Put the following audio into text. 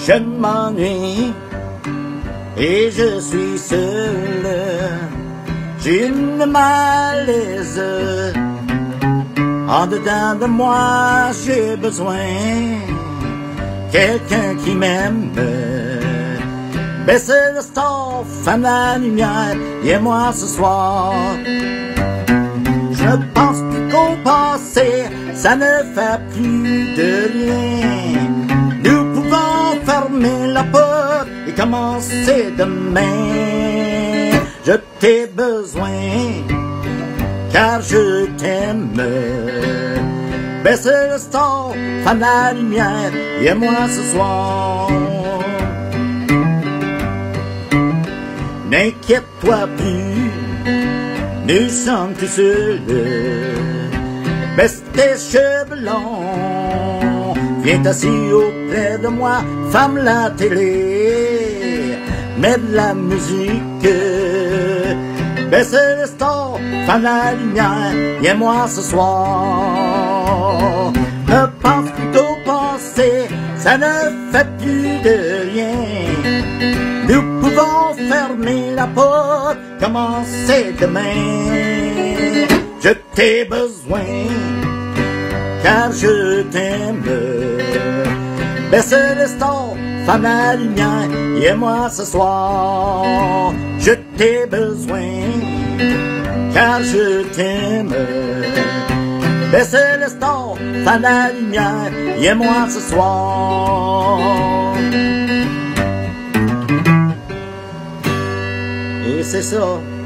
Je m'ennuie et je suis seul. J'ai une malaise. En dedans de moi, j'ai besoin quelqu'un qui m'aime. Baissez le stove, ferme la lumière, viens-moi ce soir. Je ne pense plus qu'au passé, ça ne fait plus de rien. Nous pouvons fermer la porte et commencer demain. Je t'ai besoin, car je t'aime. Baisse le stove, ferme la lumière, viens-moi ce soir. N'inquiète-toi plus, nous sommes tous seuls. Baisse tes cheveux longs, viens t'assis auprès de moi, ferme la télé, mets de la musique. Baisse le stove, ferme la lumière, viens-moi ce soir. Ne pense plus qu'au passé, ça ne fait plus de rien. Nous pouvons fermer la porte, commencer demain. Je t'ai besoin, car je t'aime. Baisse le stove, ferme la lumière, viens-moi ce soir. Je t'ai besoin, car je t'aime. Baisse le stove, ferme la lumière, viens-moi ce soir. Et c'est ça.